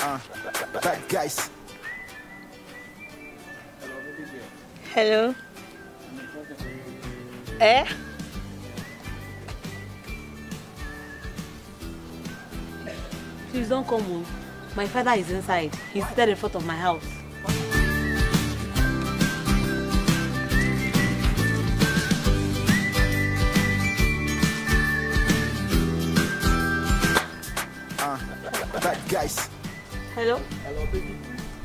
Bad guys. Hello. Eh? Please don't come home. My father is inside. He's seated in front of my house. Bad guys. Hello? Hello, baby.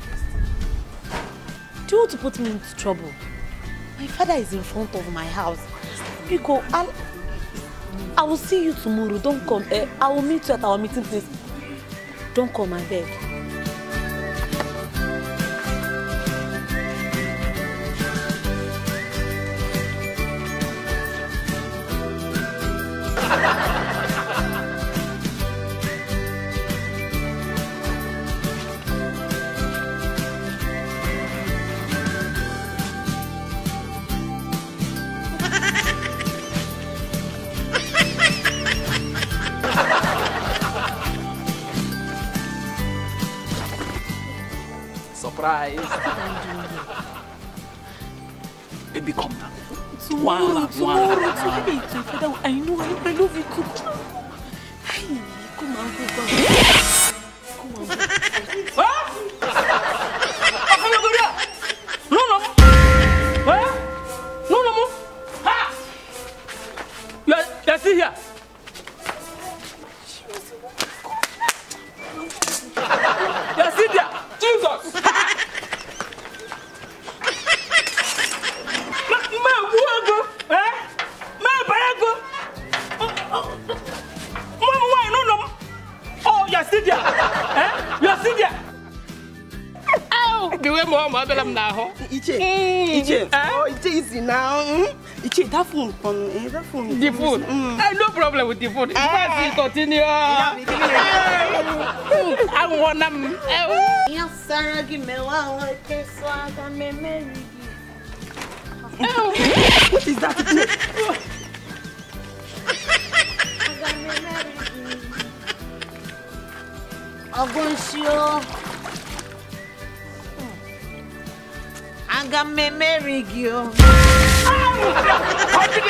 Do you want to put me into trouble? My father is in front of my house. Biko, I will see you tomorrow. Don't come. I will meet you at our meeting place. Don't come, I beg. Surprise. Baby, come down. Tomorrow. I know, I love you too. Hey, come on, go. Come on. Huh? No. Huh? No. Ha! You're still here. You're still there. Jesus! Oh, you're still there. You're still there. Oh, the way Mama Bellam now. Iche. Oh, Iche is now. Iche, that phone. The phone. No problem with the phone. Let's continue. I want them. Yes, Sarah, give me one. What is that? I got me married you.